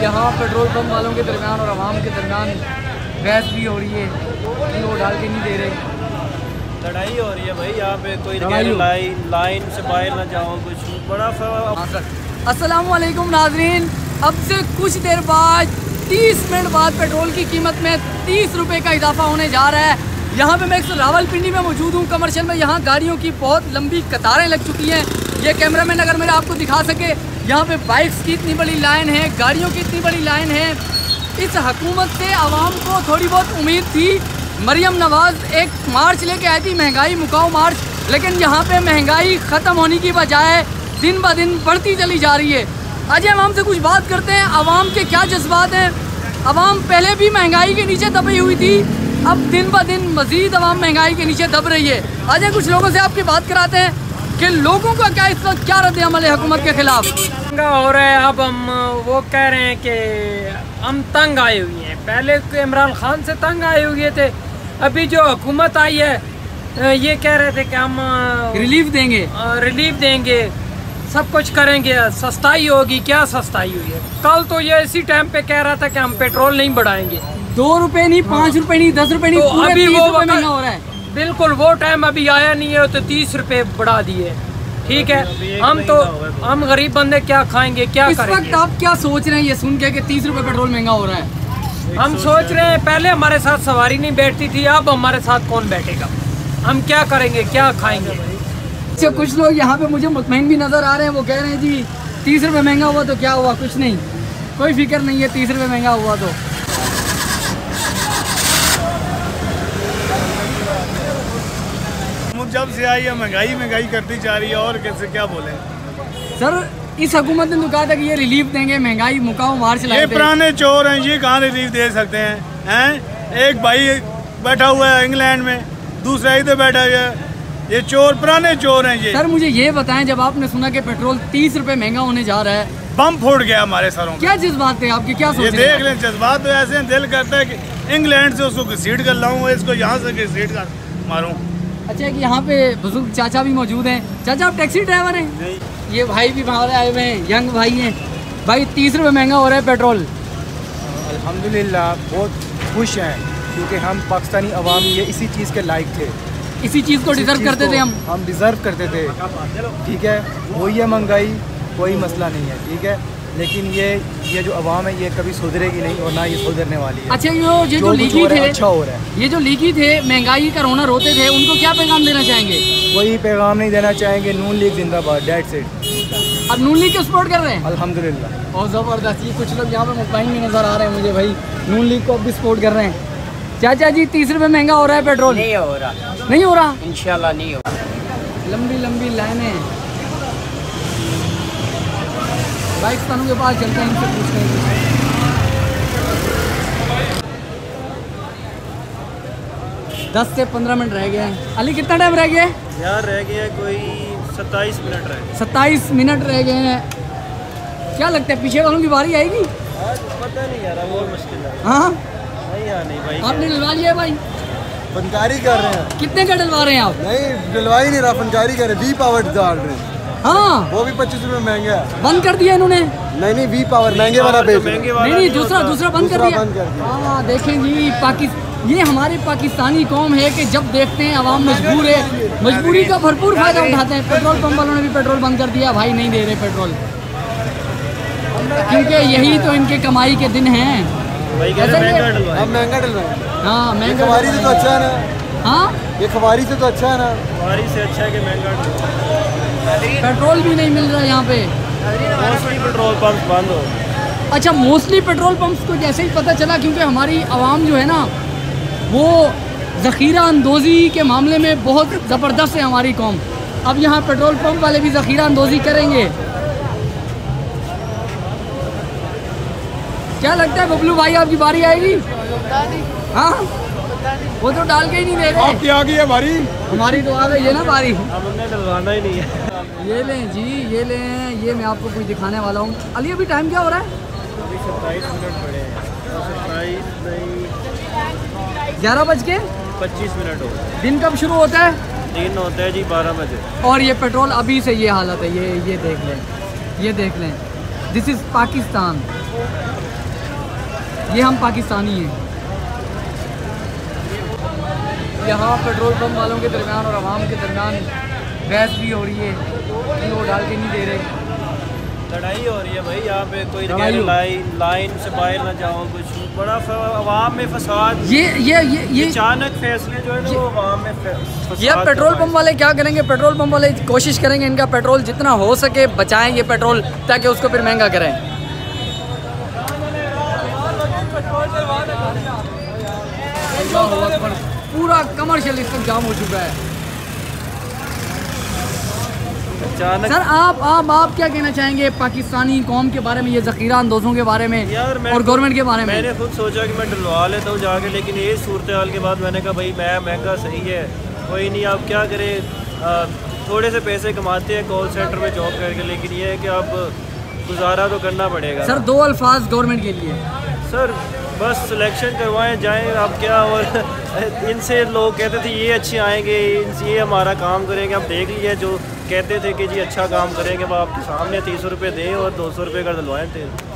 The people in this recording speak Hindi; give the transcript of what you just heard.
यहाँ पेट्रोल पंप वालों के दरमियान और आवाम के दरमियान बहस भी हो रही है कि वो डाल के नहीं दे रहे। लड़ाई हो रही है भाई यहाँ पे, कोई लाइन से बाहर ना जाओ, कुछ बड़ा अस्सलाम वालेकुम नाजरीन, अब से कुछ देर बाद 30 मिनट बाद पेट्रोल की कीमत में 30 रुपये का इजाफा होने जा रहा है। यहाँ पे मैं रावलपिंडी में मौजूद हूँ कमर्शियल में। यहाँ गाड़ियों की बहुत लंबी कतारें लग चुकी हैं। ये कैमरामैन अगर मेरा आपको दिखा सके, यहाँ पे बाइक्स की इतनी बड़ी लाइन है, गाड़ियों की इतनी बड़ी लाइन है। इस हुकूमत से आवाम को थोड़ी बहुत उम्मीद थी। मरियम नवाज़ एक मार्च लेके आई थी, महंगाई मुकाओ मार्च, लेकिन यहाँ पे महंगाई ख़त्म होने की बजाय दिन ब दिन बढ़ती चली जा रही है। आज हम हमसे कुछ बात करते हैं, आवाम के क्या जज्बात हैं। आवाम पहले भी महंगाई के नीचे दबी हुई थी, अब दिन ब दिन मज़ीद आवाम महंगाई के नीचे दब रही है। आज कुछ लोगों से आपकी बात कराते हैं कि लोगों का क्या इस वक्त क्या रद्द अमल है हुकूमत के खिलाफ। महंगा हो रहा है, अब हम वो कह रहे हैं कि हम तंग आए हुए हैं। पहले इमरान खान से तंग आए हुए थे, अभी जो हुकूमत आई है ये कह रहे थे कि हम रिलीफ देंगे, सब कुछ करेंगे, सस्ताई होगी। क्या सस्ताई हुई है? कल तो ये इसी टाइम पे कह रहा था कि हम पेट्रोल नहीं बढ़ाएंगे, 2 रुपए नहीं, 5 रुपए नहीं, 10 रुपए नहीं, तो अभी वो महंगा हो रहा है। बिल्कुल वो टाइम अभी आया नहीं है, तो 30 रुपए बढ़ा दिए। ठीक है, हम गरीब बंदे क्या खाएंगे, क्या करेंगे? इस वक्त आप क्या सोच रहे हैं ये सुन के कि 30 रुपए पेट्रोल महंगा हो रहा है? हम सोच रहे हैं पहले हमारे साथ सवारी नहीं बैठती थी, अब हमारे साथ कौन बैठेगा? हम क्या करेंगे, क्या खाएंगे? अच्छा, कुछ लोग यहाँ पे मुझे मुतमईन भी नज़र आ रहे हैं, वो कह रहे हैं जी 30 रुपये महंगा हुआ तो क्या हुआ, कुछ नहीं, कोई फिक्र नहीं है 30 रुपये महंगा हुआ तो। जब से आई है महंगाई करती जा रही है, और कैसे क्या बोले सर। इस हुकूमत ने तो कहा था कि ये रिलीफ देंगे, महंगाई मुकाओ मार्च लाए। ये पुराने चोर हैं, ये कहाँ रिलीफ दे सकते हैं? एक भाई बैठा हुआ है इंग्लैंड में, दूसरा इधर बैठा हुआ है, ये चोर पुराने चोर हैं ये। सर मुझे ये बताएं, जब आपने सुना कि पेट्रोल 30 रुपए महंगा होने जा रहा है, बम फूट गया हमारे सरों। क्या जज्बात थे आपके, क्या सोच? ये देख लें, जज्बात तो ऐसे हैं, दिल करता है कि इंग्लैंड से उसको घसीट कर लाऊं, इसको यहाँ से घसीट कर मारूं। अच्छा कि यहाँ पे बुजुर्ग चाचा भी मौजूद हैं। चाचा आप टैक्सी ड्राइवर हैं? नहीं। ये भाई भी बाहर आए हुए हैं, यंग भाई हैं। भाई 30 रुपये महंगा हो रहा है पेट्रोल। अल्हम्दुलिल्लाह बहुत खुश हैं, क्योंकि हम पाकिस्तानी अवाम ये इसी चीज़ के लायक थे, इसी चीज़ को डिज़र्व करते थे। हम डिज़र्व करते थे। ठीक है, वही है महंगाई, कोई मसला नहीं है, ठीक है, लेकिन ये जो अवाम है ये कभी सुधरेगी नहीं और ना ये सुधरने वाली है। अच्छा, ये जो लीकी थे, अच्छा हो रहा है, ये जो लीकी थे, महंगाई का रोना रोते थे, उनको क्या पैगाम देना चाहेंगे? कोई पैगाम नहीं देना चाहेंगे। नून लीग जिंदाबाद, डेट्स इट। अब नून लीग को सपोर्ट कर रहे हैं? अल्हम्दुलिल्लाह। बहुत ज़बरदस्त। ये कुछ लोग यहाँ पे मुतमईन भी नज़र आ रहे हैं मुझे, भाई नून लीग को भी सपोर्ट कर रहे हैं। चाचा जी 30 रुपये महंगा हो रहा है पेट्रोल? नहीं हो रहा, नहीं हो रहा, इंशाल्लाह नहीं हो रहा। लंबी लंबी लाइनें, बाइक स्थानों के पास चलते हैं, इनसे पूछते हैं। 10 से 15 मिनट रह गए हैं। अली कितना टाइम रह गया है यार? रह गया कोई 27 मिनट रहे। 27 मिनट रह गए हैं। क्या लगता है पीछे वालों की बारी आएगी? आज पता नहीं यार, वो मुश्किल है। हाँ नहीं भाई, आपने डलवा लिया भाई? फनकारी कर रहे हैं। कितने का डलवा रहे हैं आप? नहीं डलवा ही नहीं रहा, फनकारी कर रहे, वी पावर डाल रहे हैं। हाँ, वो भी 25 रुपये महंगा है। बंद कर दिया इन्होंने? नहीं वी पावर महंगे वाला बेच रहे हैं। नहीं दूसरा बंद कर दिया। हाँ देखें जी, ये हमारी पाकिस्तानी कौम है कि जब देखते हैं आवाम मजबूर है, मजबूरी का भरपूर फायदा उठाते हैं। पेट्रोल पंप वालों ने भी पेट्रोल बंद कर दिया, भाई नहीं दे रहे पेट्रोल, क्योंकि यही तो इनके कमाई के दिन हैं। अब महंगा डलवाएं। हाँ महंगा, खबारी से तो अच्छा है ना। हाँ ये खबारी से तो अच्छा है ना। खबारी से अच्छा है कि महंगा। पेट्रोल भी नहीं मिल रहा है यहाँ पे, मोस्टली पेट्रोल पंप बंद हो। अच्छा, मोस्टली पेट्रोल पंप्स को जैसे ही पता चला, क्योंकि हमारी आवाम जो है ना वो ज़ख़ीरा अंदोज़ी के मामले में बहुत ज़बरदस्त है हमारी कौम। अब यहाँ पेट्रोल पंप वाले भी ज़ख़ीरा अंदोज़ी करेंगे। क्या लगता है बबलू भाई आपकी बारी आएगी? हाँ वो तो डाल के ही नहीं दे रहे। आपकी आ गई है बारी, हमारी तो आ गई है ना बारी। हमने डलवाना ही नहीं है। ये लें जी, ये लें, ये मैं आपको कुछ दिखाने वाला हूँ। अली अभी टाइम क्या हो रहा है? 27 मिनट पड़े हैं। 27 नहीं, 11:25 हो। दिन कब शुरू होता है? दिन होता है जी 12 बजे। और ये पेट्रोल अभी से ये हालत है, ये देख लें, ये देख लें। This is Pakistan. ये हम पाकिस्तानी हैं। यहाँ पेट्रोल पंप वालों के दरमियान और आवाम के दरमियान बहस भी हो रही है कि वो डाल के नहीं दे रहे। लड़ाई हो रही है भाई यहाँ पे, कोई कह रहे लाइन से बाहर ना जाओ, कुछ बड़ा आवाम में फसाद। ये अचानक फैसले जो है ना वो आवाम में फसाद। ये पेट्रोल पंप वाले क्या करेंगे? पेट्रोल पंप वाले कोशिश करेंगे इनका पेट्रोल जितना हो सके बचाएं ये पेट्रोल, ताकि उसको फिर महंगा करें। पूरा कमर्शियल इस तक जाम हो चुका है। सर आप क्या कहना चाहेंगे पाकिस्तानी कौम के बारे में, ये ज़ख़ीरा अंदोज़ों के बारे में यार और गवर्नमेंट के बारे में? मैंने खुद सोचा कि मैं डलवा लेता हूँ जाके, लेकिन ये सूरत हाल के बाद मैंने कहा भाई मैं महंगा सही है, कोई नहीं, आप क्या करें, थोड़े से पैसे कमाते हैं कॉल सेंटर में जॉब करके, लेकिन ये है कि अब गुजारा तो करना पड़ेगा। सर 2 अल्फाज गवर्नमेंट के लिए। सर बस सिलेक्शन करवाएं जाएं, आप क्या, और इनसे लोग कहते थे ये अच्छे आएंगे, ये हमारा काम करेंगे, आप देख लीजिए जो कहते थे कि जी अच्छा काम करेंगे, वो आपके सामने 30 रुपये दें और 200 रुपये का डलवाएं तेल।